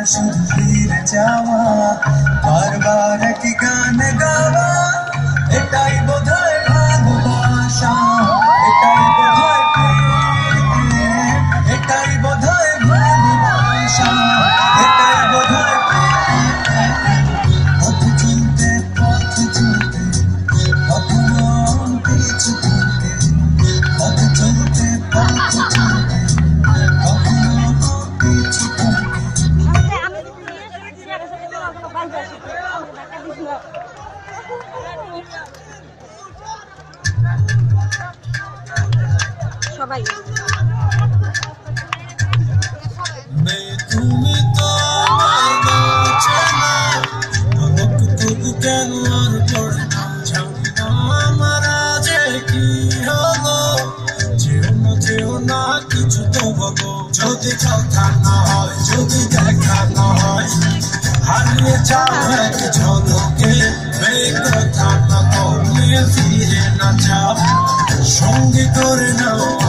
শুধু ফিরে যাওয়া, বারবার একই গান গাওয়া, এটাই বোধহয় ভালোবাসা, এটাই বোধহয় প্রেম, এটাই বোধহয় ভালোবাসা, এটাই বোধহয় প্রেম। পথ চলতে কখনো পিছু চলতে, পথ চলতে কখনো পিছু চলতে। সবাই তুমি তো কেন আর পড়ে না, জানি না আমার যে কি হলো। যেও না কিছু তো বলো, যদি কথা না হয়, যদি দেখা না হয়, হারিয়ে যাও এক ঝলকে। এই কথা না বলে ফিরে না যাও, সঙ্গে করে নাও